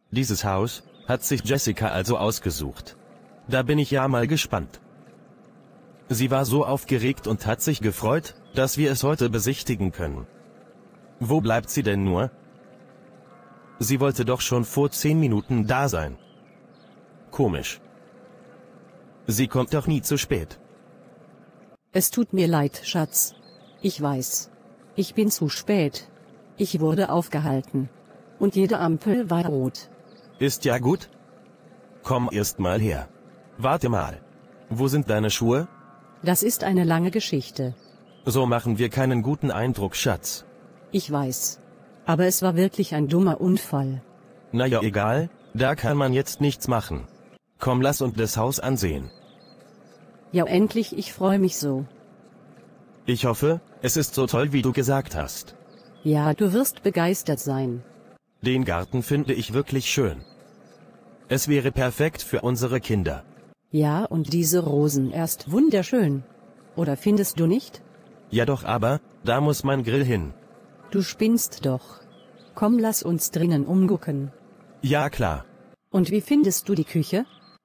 Dieses Haus hat sich Jessica also ausgesucht. Da bin ich ja mal gespannt. Sie war so aufgeregt und hat sich gefreut, dass wir es heute besichtigen können. Wo bleibt sie denn nur? Sie wollte doch schon vor 10 Minuten da sein. Komisch. Sie kommt doch nie zu spät. Es tut mir leid, Schatz. Ich weiß. Ich bin zu spät. Ich wurde aufgehalten. Und jede Ampel war rot. Ist ja gut. Komm erst mal her. Warte mal. Wo sind deine Schuhe? Das ist eine lange Geschichte. So machen wir keinen guten Eindruck, Schatz. Ich weiß. Aber es war wirklich ein dummer Unfall. Naja, egal, da kann man jetzt nichts machen. Komm, lass uns das Haus ansehen. Ja, endlich, ich freue mich so. Ich hoffe, es ist so toll, wie du gesagt hast. Ja, du wirst begeistert sein. Den Garten finde ich wirklich schön. Es wäre perfekt für unsere Kinder. Ja, und diese Rosen erst wunderschön. Oder findest du nicht? Ja doch, aber, da muss mein Grill hin. Du spinnst doch. Komm, lass uns drinnen umgucken. Ja klar. Und wie findest du die Küche?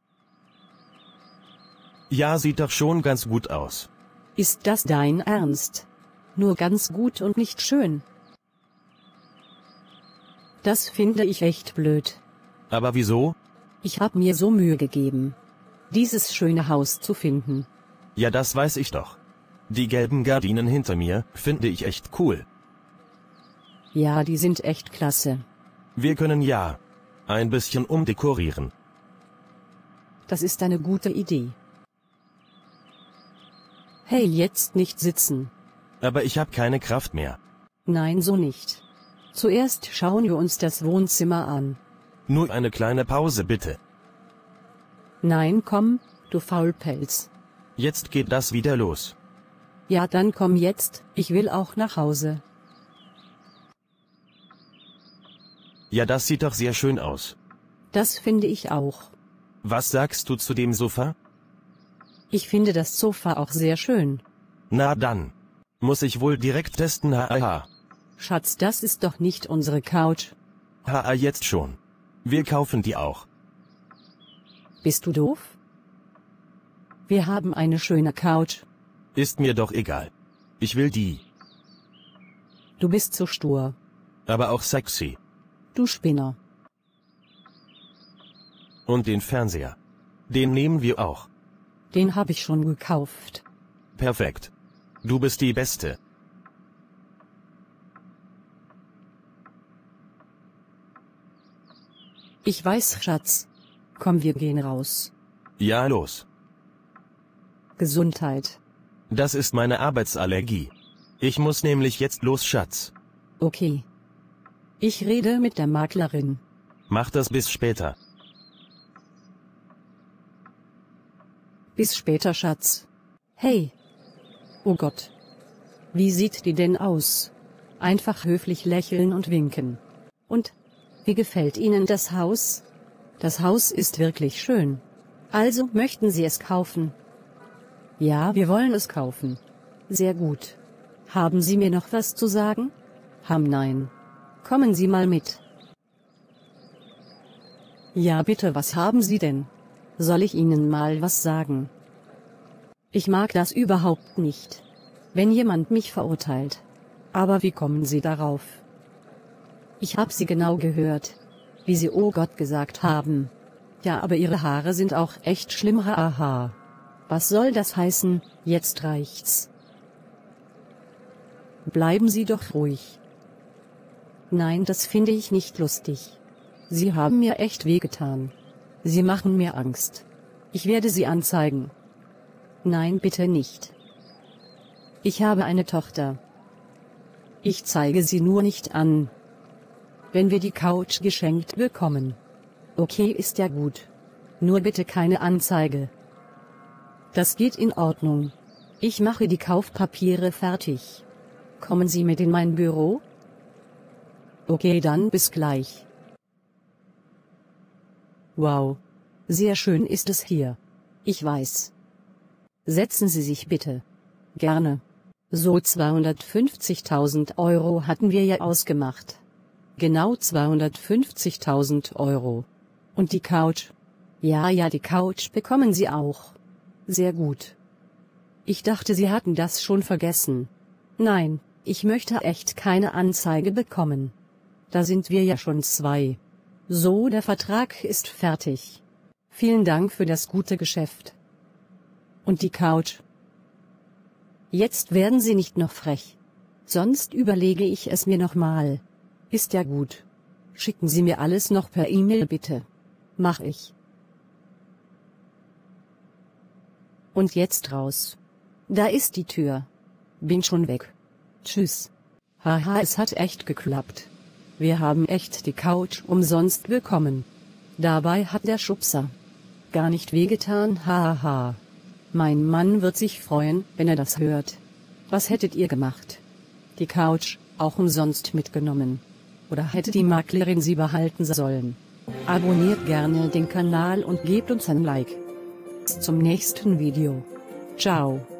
Ja, sieht doch schon ganz gut aus. Ist das dein Ernst? Nur ganz gut und nicht schön. Das finde ich echt blöd. Aber wieso? Ich habe mir so Mühe gegeben, dieses schöne Haus zu finden. Ja, das weiß ich doch. Die gelben Gardinen hinter mir finde ich echt cool. Ja, die sind echt klasse. Wir können ja ein bisschen umdekorieren. Das ist eine gute Idee. Hey, jetzt nicht sitzen. Aber ich habe keine Kraft mehr. Nein, so nicht. Zuerst schauen wir uns das Wohnzimmer an. Nur eine kleine Pause bitte. Nein, komm, du Faulpelz. Jetzt geht das wieder los. Ja, dann komm jetzt, ich will auch nach Hause. Ja, das sieht doch sehr schön aus. Das finde ich auch. Was sagst du zu dem Sofa? Ich finde das Sofa auch sehr schön. Na dann. Muss ich wohl direkt testen, haha. Schatz, das ist doch nicht unsere Couch. Haha, jetzt schon. Wir kaufen die auch. Bist du doof? Wir haben eine schöne Couch. Ist mir doch egal. Ich will die. Du bist so stur. Aber auch sexy. Du Spinner. Und den Fernseher. Den nehmen wir auch. Den habe ich schon gekauft. Perfekt. Du bist die Beste. Ich weiß, Schatz. Komm, wir gehen raus. Ja, los. Gesundheit. Das ist meine Arbeitsallergie. Ich muss nämlich jetzt los, Schatz. Okay. Ich rede mit der Maklerin. Mach das bis später. Bis später, Schatz. Hey. Oh Gott. Wie sieht die denn aus? Einfach höflich lächeln und winken. Und? Wie gefällt Ihnen das Haus? Das Haus ist wirklich schön. Also möchten Sie es kaufen? Ja, wir wollen es kaufen. Sehr gut. Haben Sie mir noch was zu sagen? Nein. Kommen Sie mal mit. Ja, bitte, was haben Sie denn? Soll ich Ihnen mal was sagen? Ich mag das überhaupt nicht, wenn jemand mich verurteilt. Aber wie kommen Sie darauf? Ich habe Sie genau gehört, wie Sie oh Gott gesagt haben. Ja, aber Ihre Haare sind auch echt schlimm, haha. Was soll das heißen, jetzt reicht's. Bleiben Sie doch ruhig. Nein, das finde ich nicht lustig. Sie haben mir echt wehgetan. Sie machen mir Angst. Ich werde Sie anzeigen. Nein, bitte nicht. Ich habe eine Tochter. Ich zeige sie nur nicht an, wenn wir die Couch geschenkt bekommen. Okay, ist ja gut. Nur bitte keine Anzeige. Das geht in Ordnung. Ich mache die Kaufpapiere fertig. Kommen Sie mit in mein Büro? Okay, dann bis gleich. Wow. Sehr schön ist es hier. Ich weiß. Setzen Sie sich bitte. Gerne. So 250.000 € hatten wir ja ausgemacht. Genau 250.000 Euro. Und die Couch? Ja, die Couch bekommen Sie auch. Sehr gut. Ich dachte, Sie hatten das schon vergessen. Nein, ich möchte echt keine Anzeige bekommen. Da sind wir ja schon 2. So, der Vertrag ist fertig. Vielen Dank für das gute Geschäft. Und die Couch? Jetzt werden Sie nicht noch frech. Sonst überlege ich es mir nochmal. Ist ja gut. Schicken Sie mir alles noch per E-Mail bitte. Mach ich. Und jetzt raus. Da ist die Tür. Bin schon weg. Tschüss. Haha, es hat echt geklappt. Wir haben echt die Couch umsonst bekommen. Dabei hat der Schubser gar nicht wehgetan, haha. Mein Mann wird sich freuen, wenn er das hört. Was hättet ihr gemacht? Die Couch auch umsonst mitgenommen? Oder hätte die Maklerin sie behalten sollen? Abonniert gerne den Kanal und gebt uns ein Like. Bis zum nächsten Video. Ciao.